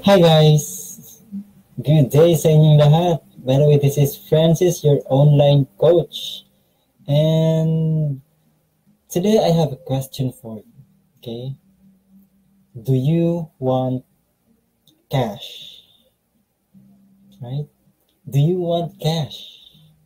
Hi guys! Good day sa inyong lahat. By the way, this is Francis, your online coach. And today I have a question for you. Okay? Do you want cash? Right? Do you want cash?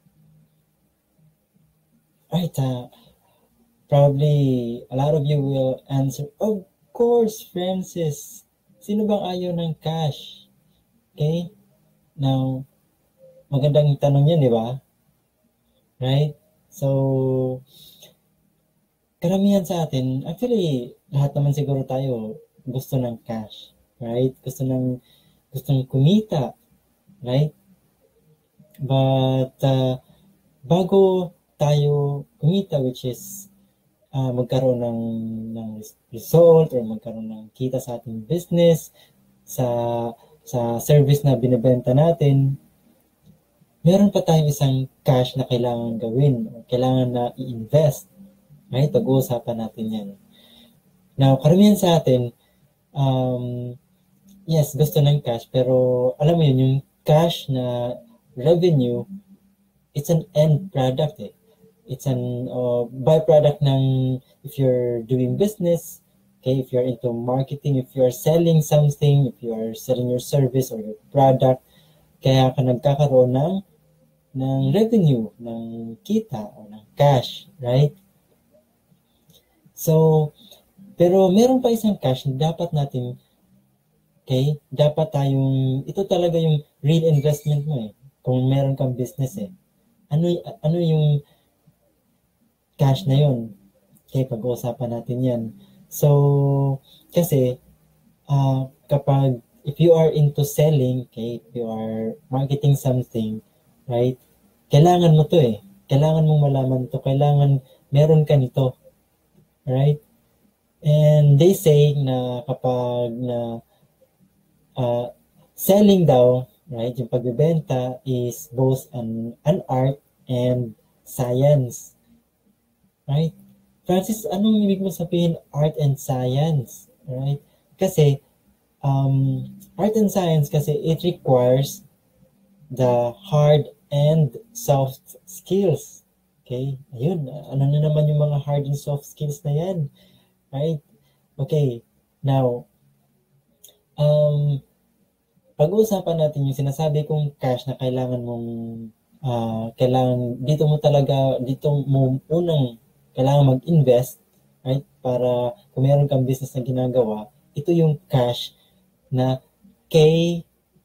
Right, probably a lot of you will answer, of course, Francis. Sino bang ayaw ng cash? Okay? Now, magandang tanong yan, di ba? Right? So, karamihan sa atin, actually, lahat naman siguro tayo gusto ng cash. Right? Gustong kumita. Right? But, bago tayo kumita, which is magkaroon ng result or magkaroon ng kita sa ating business, sa service na binibenta natin, meron pa tayong isang cash na kailangan gawin, kailangan na i-invest. Right? Pag-uusapan natin yan. Now, karamihan sa atin, yes, gusto ng cash, pero alam mo yun, yung cash na revenue, it's an end product eh. It's an byproduct ng if you're doing business, okay, if you're into marketing, if you're selling something, if you're selling your service or your product, kaya ka nagkakaroon ng revenue, ng kita o ng cash, right? So, pero meron pa isang cash na dapat natin, okay, dapat ito talaga yung real investment mo eh, kung meron kang business eh. Ano yung cash na yun? Okay, pag-uusapan natin yan. So, kasi, kapag, if you are into selling, okay, if you are marketing something, right, kailangan mo to eh. Kailangan mong malaman to. Kailangan meron ka nito. Right? And they say na kapag selling daw, right, yung pagbebenta is both an art and science. Right? Francis, anong ibig mo sabihin art and science? Right? Kasi, art and science kasi it requires the hard and soft skills. Okay? Ayun, ano na naman yung mga hard and soft skills na yan? Right? Okay. Now, pag-uusapan natin yung sinasabi kong cash na kailangan mong dito mo unang kailangan mag-invest, right? Para kung meron kang business na ginagawa, ito yung cash na K-A-S-H,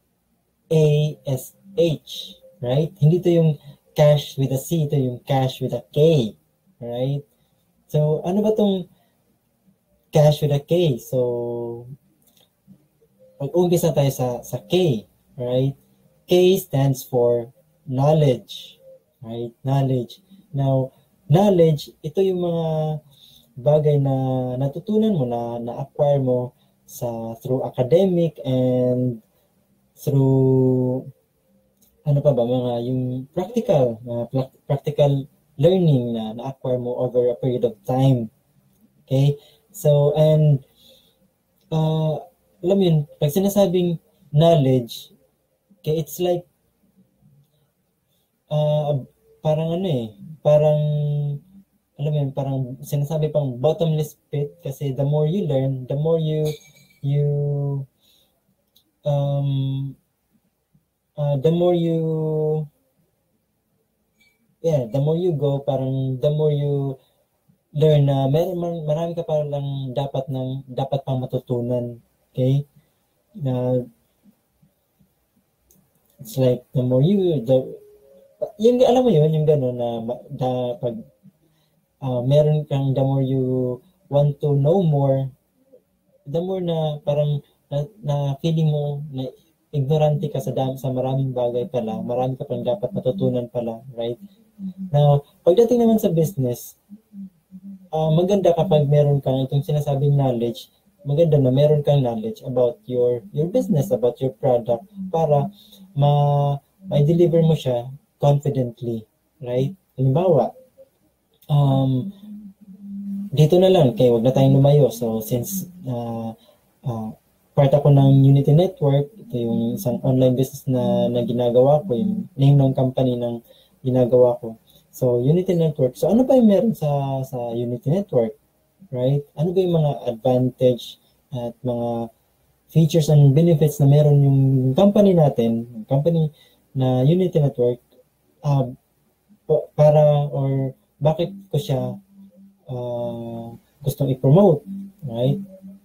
right? Hindi ito yung cash with a C, ito yung cash with a K, right? So, ano ba tong cash with a K? So, pag-umpisa tayo sa K, right? K stands for knowledge, right? Knowledge. Now, knowledge, ito yung mga bagay na natutunan mo, na-acquire mo through academic and through ano pa ba, mga yung practical learning na na-acquire mo over a period of time. Okay? So, and alam mo yun, pag sinasabing knowledge, okay, it's like parang parang sinasabi pang bottomless pit kasi the more you learn, the more you go, parang the more you learn na marami ka parang dapat pang matutunan. Okay? It's like the more yung alam mo yun, yung gano'n na pag meron kang, the more you want to know more, the more na parang na feeling mo na ignorante ka sa maraming bagay pala, marami ka pang dapat matutunan pala, right? Now, pagdating naman sa business, maganda kapag meron kang itong sinasabing knowledge, maganda na meron kang knowledge about your business, about your product, para ma-deliver mo siya confidently, right? Halimbawa, dito na lang, kaya wag na tayong lumayo. So, since part ako ng Unity Network. Ito yung isang online business na ginagawa ko, yung name ng company ng ginagawa ko. So, Unity Network. So, ano ba yung meron sa Unity Network? Right? Ano ba yung mga advantage at mga features and benefits na meron yung company natin, yung company na Unity Network, para or bakit ko siya gustong i-promote, right?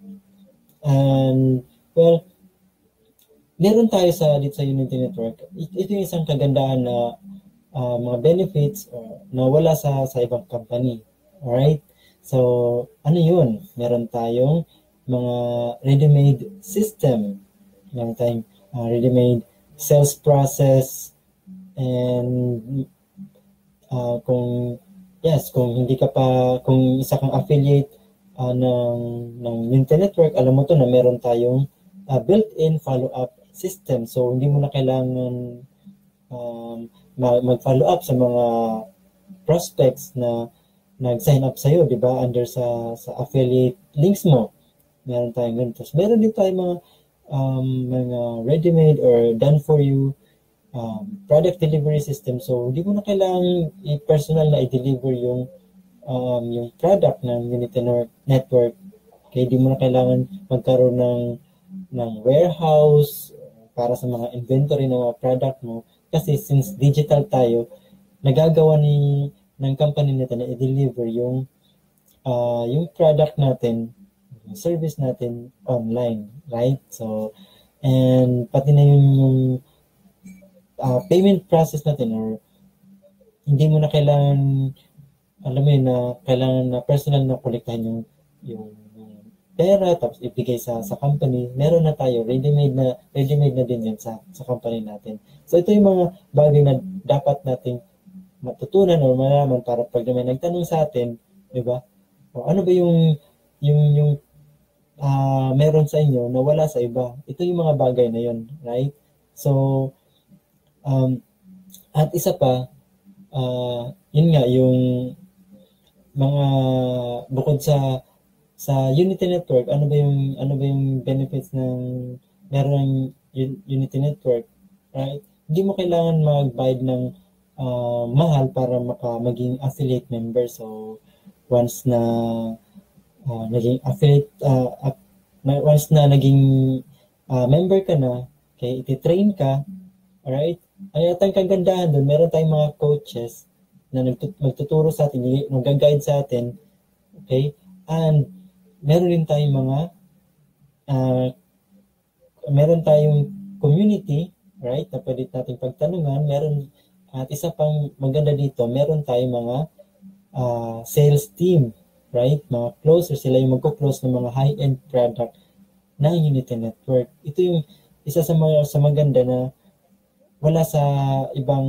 And, well, meron tayo dito sa Unity Network. Ito yung isang kagandahan na mga benefits na wala sa ibang company. Alright? So, ano yun? Meron tayong mga ready-made system. Meron tayong ready-made sales process, and kung isa kang affiliate ng Unity Network, alam mo to na meron tayong built-in follow-up system. So, hindi mo na kailangan mag-follow up sa mga prospects na nag-sign up sa'yo, di ba? Under sa affiliate links mo. Meron tayong ganito. So, meron din tayong mga ready-made or done-for-you product delivery system. So, hindi mo na kailangan personal na i-deliver yung product ng Unity Network. Okay, hindi mo na kailangan magkaroon ng warehouse para sa mga inventory ng mga product mo. Kasi since digital tayo, nagagawa ng company nito na i-deliver yung product natin, yung service natin online, right? So, and pati na yung payment process natin, or hindi mo na kailangan, alam mo yun, na kailangan na personal na kolektahin yung pera tapos ibigay sa company. Meron na tayo ready-made na din yan sa company natin. So ito yung mga bagay na dapat nating matutunan o malaman para pag may nagtanong sa atin, di ba? O ano ba yung meron sa inyo na wala sa iba? Ito yung mga bagay na yun, right? So at isa pa, yun nga, yung mga bukod sa Unity Network, ano ba yung benefits ng meron Unity Network, right? Hindi mo kailangan magbayad ng mahal para maging affiliate member. So once na naging affiliate, once na naging member ka na, okay, iti-train ka, alright? Ay, at ang kagandahan doon, meron tayong mga coaches na magtuturo sa atin, nag-guide sa atin, okay? And meron din tayong meron tayong community, right, na pwede natin pagtanungan. At isa pang maganda dito, meron tayong mga sales team, right? Mga closer, sila yung magko-close ng mga high-end product ng Unity Network. Ito yung isa sa maganda na wala sa ibang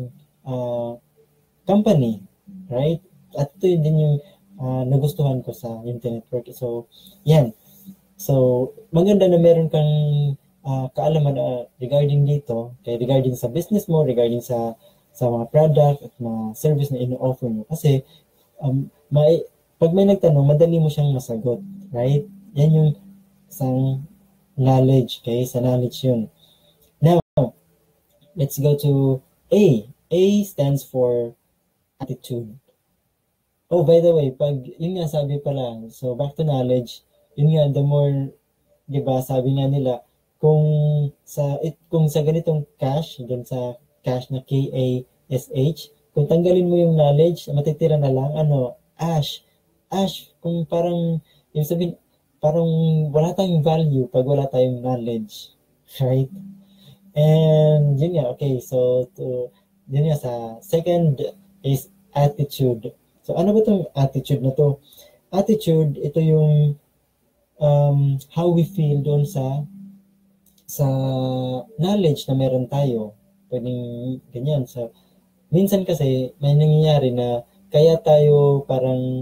company, right? At ito din yung nagustuhan ko sa Unity Network. So, yan. So, maganda na meron kang kaalaman regarding dito, regarding sa business mo, regarding sa mga product at mga service na ino-offer mo. Kasi, pag may nagtanong, madali mo siyang masagot, right? Yan yung isang knowledge, okay? Sa knowledge yun. Now, let's go to A. A stands for attitude. Oh, by the way, yun nga sabi pala, so back to knowledge, yun nga, the more, di ba, sabi nga nila, kung sa ganitong cash, dun sa cash na K-A-S-H, kung tanggalin mo yung knowledge, matitira na lang, ash, kung parang, yung sabihin, parang wala tayong value pag wala tayong knowledge, right? And yun nga, okay, so yun nga, sa second is attitude. So ano ba itong attitude na to? Attitude, ito yung how we feel doon sa knowledge na meron tayo. Pwedeng ganyan. So, minsan kasi may nangyayari na kaya tayo parang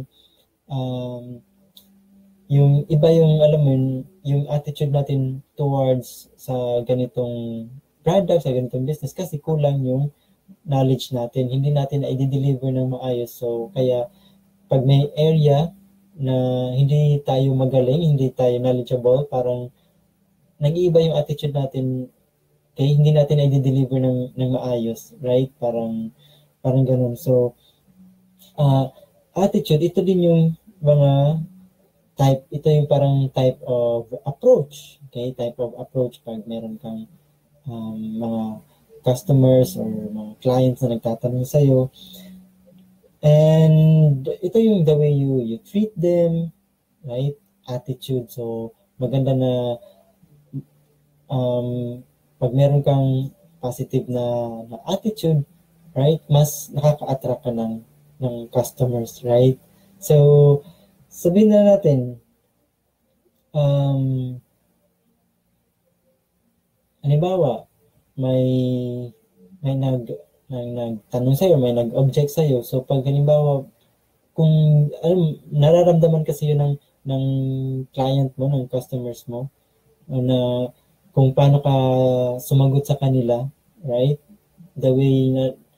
yung iba yung, alam mo, yung attitude natin towards sa ganitong product, sa ganitong business, kasi kulang yung knowledge natin. Hindi natin na i-deliver ng maayos. So, kaya pag may area na hindi tayo magaling, hindi tayo knowledgeable, parang nag-iiba yung attitude natin, kaya hindi natin i-deliver ng maayos, right? Parang ganun. So, attitude, ito din yung mga ito yung parang type of approach. Okay? Type of approach pag meron kang mga customers or mga clients na nagtatanong sa'yo. And ito yung the way you treat them, right? Attitude. So, maganda na pag meron kang positive na attitude, right? Mas nakaka-attract ka ng customers, right? So, sabihin na natin, halimbawa, may nagtanong sa'yo, may nag-object sa'yo. So, pag halimbawa, kung nararamdaman kasi yun ng client mo, ng customers mo, na kung paano ka sumagot sa kanila, right? The way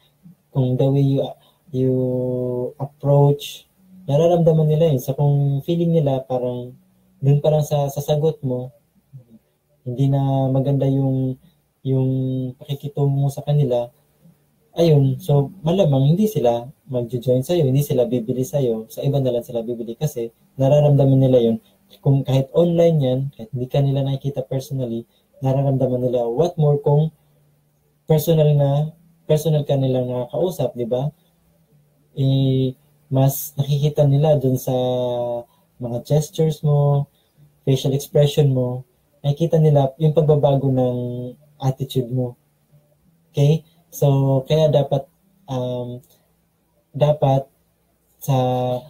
you approach, nararamdaman nila yun. So, kung feeling nila parang dun pa lang sa sagot mo, hindi na maganda yung pakikitungo mo sa kanila, ayun, so malamang hindi sila magjo-join sa'yo, hindi sila bibili sa'yo, sa iba na lang sila bibili kasi nararamdaman nila yun. Kung kahit online yan, kahit hindi ka nila nakikita personally, nararamdaman nila. What more kung personal ka nilang nakakausap, di ba? Mas nakikita nila dun sa mga gestures mo, facial expression mo, nakikita nila yung pagbabago ng attitude mo. Okay? So, kaya dapat sa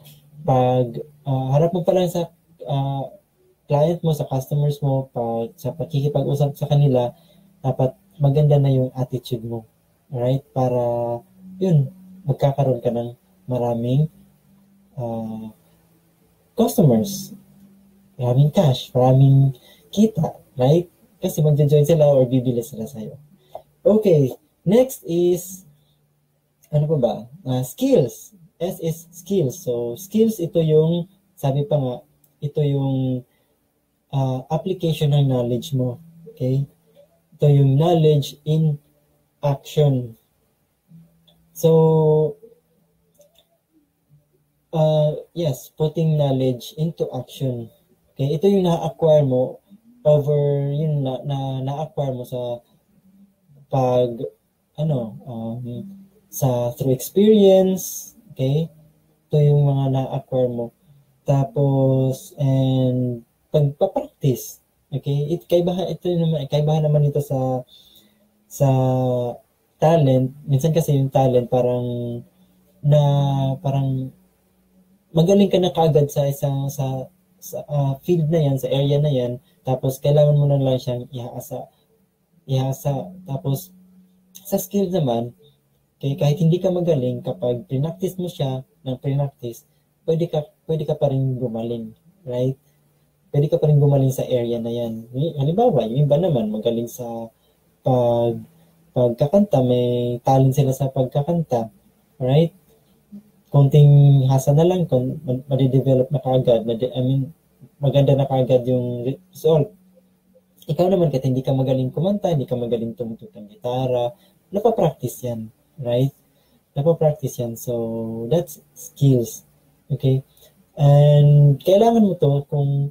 harap mo pa lang sa client mo, sa customers mo, sa pakikipag-usap sa kanila, dapat maganda na yung attitude mo. Alright? Para, yun, magkakaroon ka ng maraming customers, maraming cash, maraming kita, right? Kasi magjo-join sila or bibili sila sa'yo. Okay, next is, ano pa ba? Skills. S is skills. So, skills, ito yung, sabi pa nga, ito yung application ng knowledge mo. Okay? Ito yung knowledge in action. So, yes, putting knowledge into action. Okay, ito yung na-acquire mo over yung na-acquire mo sa through experience. Okay, ito yung mga na-acquire mo. Tapos, and pagpa-practice. Okay, kaibahan naman ito sa talent. Minsan kasi yung talent parang magaling ka na kaagad sa isang field na yan, sa area na yan, tapos kailangan mo na lang siyang ihasa. Tapos sa skills naman, okay, kahit hindi ka magaling, kapag pinaktis mo siya ng pinaktis, pwede ka pa rin gumaling, right? Pwede ka pa rin gumaling sa area na yan. Halimbawa, yung iba naman magaling sa pagkakanta, may talent sila sa pagkakanta, right? Konting hasa na lang, madidevelop na kaagad, maganda na kaagad yung result. Ikaw naman, kahit hindi ka magaling kumanta, hindi ka magaling tumutok ng gitara, napapractice yan, right? Napapractice yan. So, that's skills. Okay? And kailangan mo to kung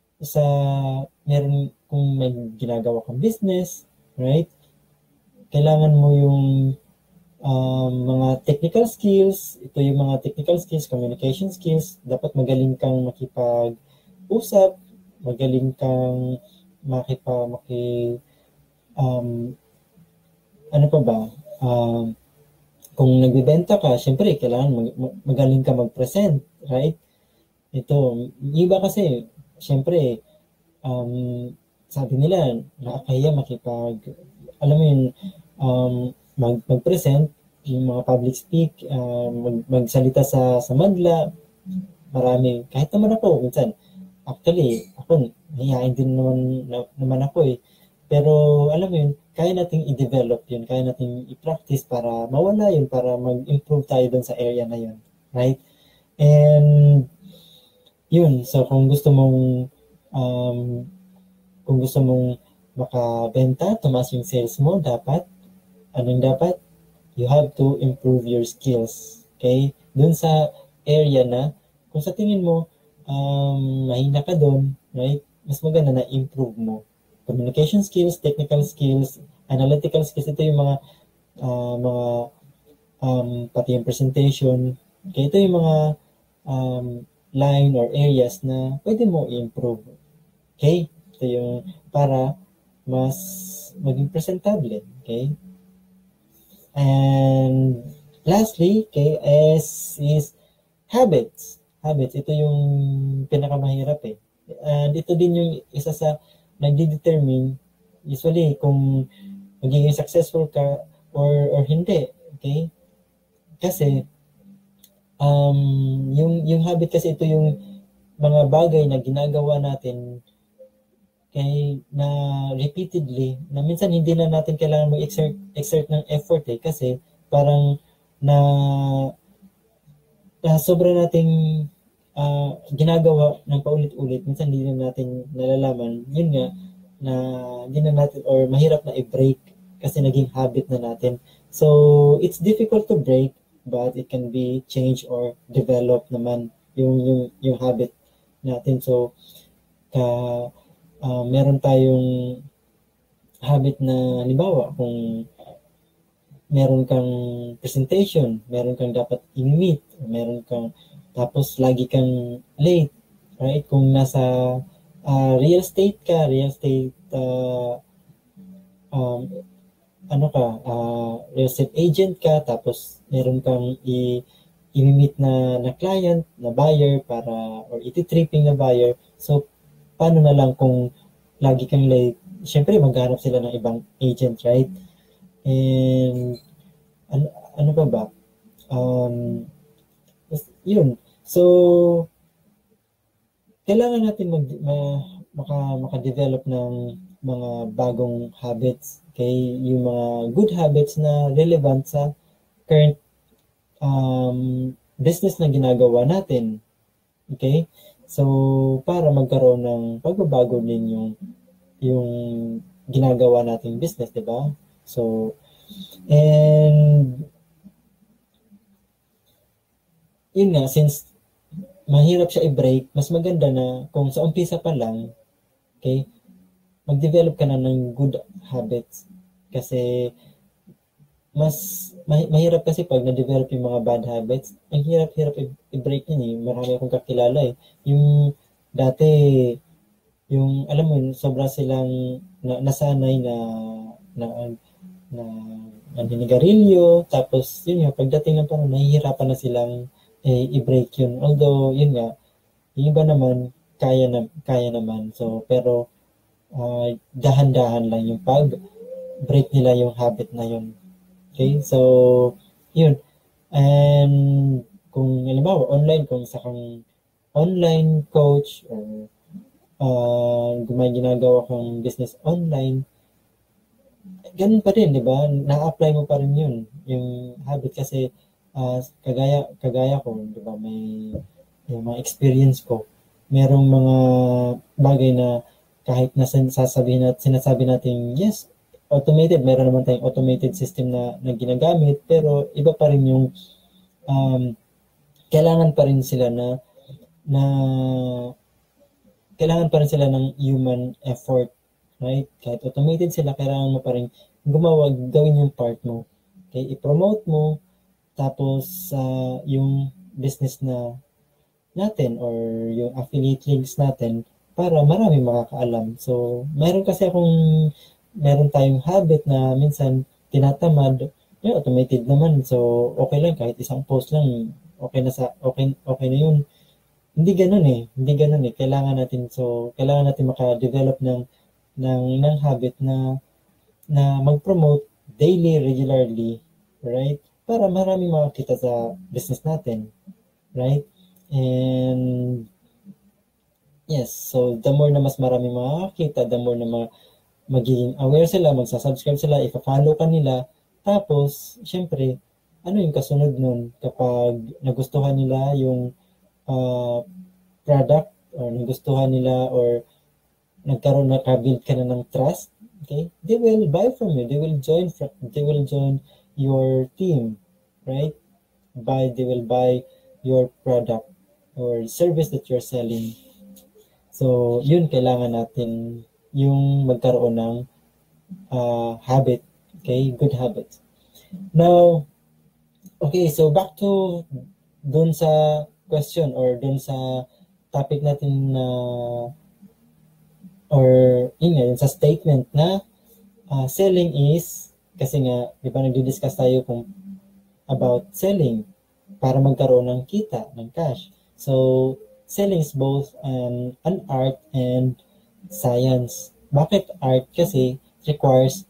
may ginagawa kang business, right? Kailangan mo yung mga technical skills. Ito yung mga technical skills, communication skills. Dapat magaling kang makipag-usap, magaling kang ano pa ba? Kung nagbibenta ka, syempre, kailangan magaling ka mag-present, right? Ito, iba kasi, syempre, sabi nila, nakakahiya alam mo yun, mag-present, yung mga public speak, magsalita sa madla, marami. Kahit naman ako, minsan, actually, ako, nahihain din naman ako eh. Pero, alam mo yun, kaya nating i-develop yun, kaya nating i-practice para mawala yun, para mag-improve tayo dun sa area na yun. Right? And, yun, so kung gusto mong kung gusto mong makabenta, tumaas yung sales mo, anong dapat? You have to improve your skills. Okay? Dun sa area na, kung sa tingin mo, mahina ka dun, right? Mas maganda na improve mo. Communication skills, technical skills, analytical skills, ito yung mga pati yung presentation. Okay, ito yung mga line or areas na pwede mo i-improve. Okay? Ito yung para mas maging presentable. Okay? And lastly, okay, is habits. Habits, ito yung pinakamahirap eh. And ito din yung isa sa nagdi-determine usually kung magiging successful ka or hindi. Okay? Kasi yung habit kasi ito yung mga bagay na ginagawa natin na repeatedly, na minsan hindi na natin kailangan mag-exert ng effort eh, kasi parang na sobra nating ginagawa ng paulit-ulit, minsan hindi na natin nalalaman, yun nga, na hindi na natin, or mahirap na i-break kasi naging habit na natin. So, it's difficult to break, but it can be changed or develop naman yung habit natin. So, meron tayong habit na, halimbawa, kung meron kang presentation, meron kang dapat i-meet, meron kang, tapos lagi kang late, right? Kung nasa real estate ka, real estate agent ka, tapos meron kang i-meet na client, na buyer, or iti-tripping na buyer. So, paano na lang kung lagi kang late? Siyempre, maghanap sila ng ibang agent, right? And, ano pa ba? Yun. So, kailangan natin maka-develop ng mga bagong habits. Okay? Yung mga good habits na relevant sa current business na ginagawa natin. Okay? So, para magkaroon ng pagbabago din yung ginagawa nating business, di ba? So, and yun nga, since mahirap siya i-break, mas maganda na kung sa umpisa pa lang, okay, mag-develop ka na ng good habits. Kasi mahirap kasi pag na-develop yung mga bad habits, ang hirap i-break yun eh. Marami akong kakilala eh. Yung dati, yung alam mo yun, sobra silang nasanay na naninigarilyo, tapos yun nga, pagdating ng panahon, nahihirapan na silang i-break yun. Although, yun nga, yung iba naman, kaya naman. So, pero, dahan-dahan lang yung pag-break nila yung habit na yun. Okay? So, yun. And, kung halimbawa, kung isa kang online coach, or may ginagawa kang business online, ganun pa rin, di ba? Na-apply mo pa rin yun, yung habit kasi kagaya ko, di ba? May mga experience ko. Merong mga bagay na kahit na sinasabi natin, yes, automated, meron naman tayong automated system na ginagamit, pero iba pa rin yung kailangan pa rin sila kailangan pa rin sila ng human effort, right? Kahit automated sila, kailangan mo pa rin gawin yung part mo. Okay, i-promote mo, tapos yung business natin or yung affiliate links natin para marami makakaalam. So, meron tayong habit na minsan tinatamad, yung automated naman. So, okay lang kahit isang post lang, okay na yun. Hindi ganoon eh. Kailangan natin maka-develop ng habit na mag-promote daily, regularly, right? Para marami makakita sa business natin, right? And yes, so the more na mas marami makakita, the more na magiging aware sila, magsasubscribe sila, ipa-follow ka nila. Tapos, syempre, ano yung kasunod nun? Kapag nagustuhan nila yung product, or nagustuhan nila, or nakabuild ka na ng trust, okay, they will buy from you. They will join your team, right? They will buy your product or service that you're selling. So, yun, kailangan natin yung magkaroon ng habit, okay, good habits. Now, okay, so back to dun sa question or dun sa topic natin na or yun sa statement na selling is, kasi nga, di ba nagdi-discuss tayo kung about selling para magkaroon ng kita, ng cash. So, selling is both an art and science. Bakit art? Kasi it requires,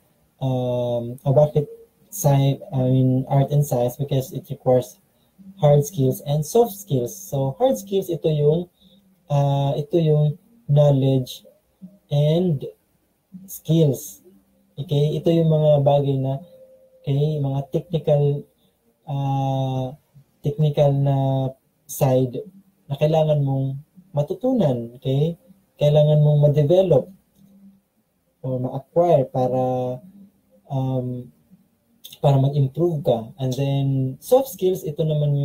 art and science because it requires hard skills and soft skills. So, hard skills, ito yung knowledge and skills. Okay? Ito yung mga bagay na, okay, mga technical na side na kailangan mong matutunan, okay? Kailangan mong ma-develop or ma-acquire para mag-improve ka. And then soft skills, ito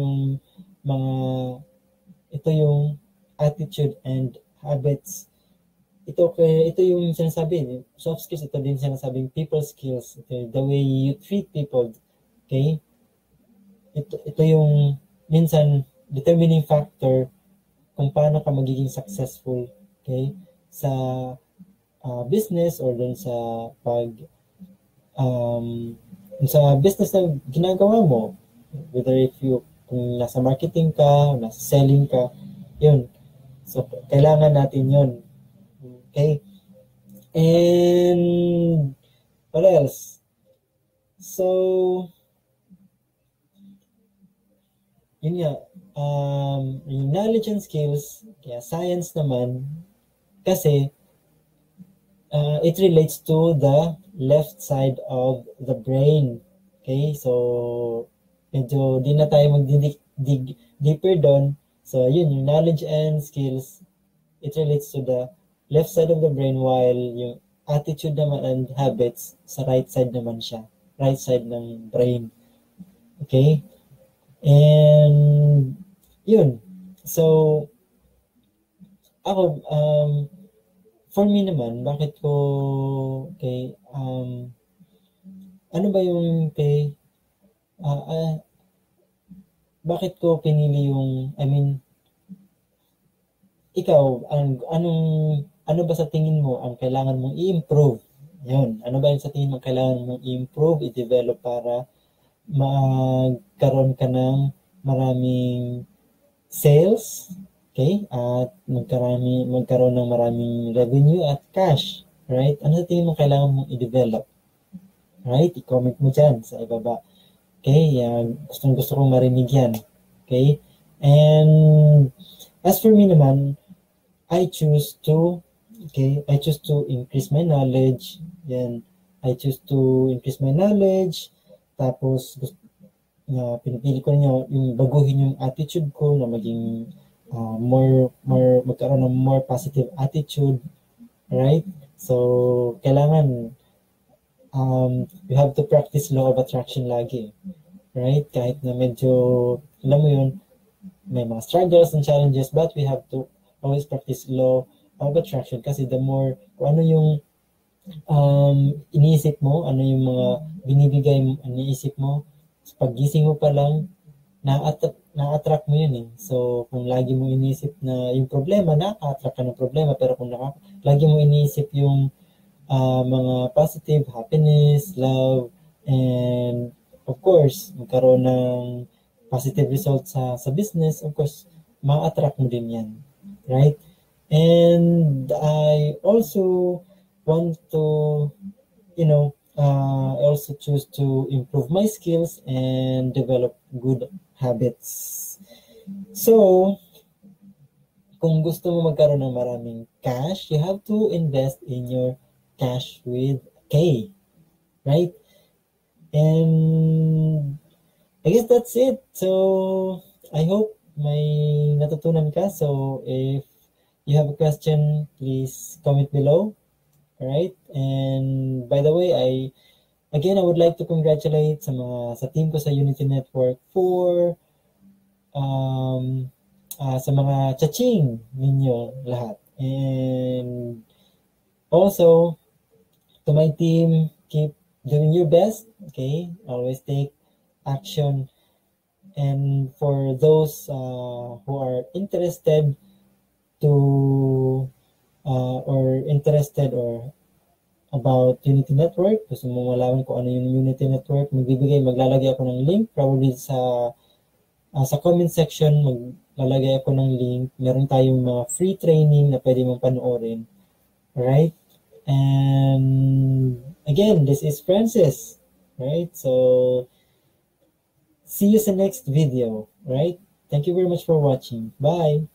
yung attitude and habits. Ito yung sinasabi, soft skills, ito din sinasabing people skills, okay? The way you treat people, okay? Ito yung minsan determining factor kung paano ka magiging successful, okay, sa business or dun sa sa business na ginagawa mo, whether kung nasa marketing ka, nasa selling ka, yun. So, kailangan natin yun. Okay? And what else? So, yun nga, yung knowledge and skills, kaya science naman, kasi it relates to the left side of the brain. Okay, so medyo di na tayo mag-dig deeper doon. So yun, yung knowledge and skills, it relates to the left side of the brain, while yung attitude naman and habits sa right side naman siya, right side ng brain. Okay? And yun. So ako, for me naman, bakit ko ano ba yung bakit ko pinili yung, ikaw, ano ba sa tingin mo ang kailangan mong i-improve? Yun, ano ba yung sa tingin mo kailangan mong i-improve, i-develop para magkaroon ka ng maraming sales, okay? At magkaroon ng maraming revenue at cash, right? Ano sa tingin mo kailangan mong i-develop? Right? I-comment mo dyan sa ibaba. Okay? Gusto kong marinig yan. Okay? And as for me naman, I choose to increase my knowledge. Yan. I choose to increase my knowledge. Tapos, pinipili ko niyo yung baguhin yung attitude ko na maging magkaroon ng more positive attitude, right? So, kailangan you have to practice law of attraction lagi, right? Kahit na medyo, alam mo yun, may mga struggles and challenges, but we have to always practice law of attraction kasi the more, kung ano yung iniisip mo, ano yung mga binibigay mo, iniisip mo, paggising mo pa lang, na-attract mo yun eh. So, kung lagi mo iniisip na yung problema, na-attract ka ng problema. Pero kung lagi mo iniisip yung mga positive, happiness, love, and of course, magkaroon ng positive results sa business, of course, ma-attract mo din yan. Right? And I also want to, I also choose to improve my skills and develop good habits. So, kung gusto mo magkaroon ng maraming cash, you have to invest in your cash with K. Right? And I guess that's it. So, I hope may natutunan ka. So, if you have a question, please comment below. All right? And by the way, I would like to congratulate sa team ko sa Unity Network for sa mga chaching ninyo lahat. And also, to my team, keep doing your best, okay? Always take action. And for those who are interested to or about Unity Network, gusto mo malaman kung ano yung Unity Network, maglalagay ako ng link, probably sa comment section, maglalagay ako ng link. Meron tayong mga free training na pwede mong panoorin. Alright? And again, this is Francis. Right? So, see you sa next video. Right? Thank you very much for watching. Bye!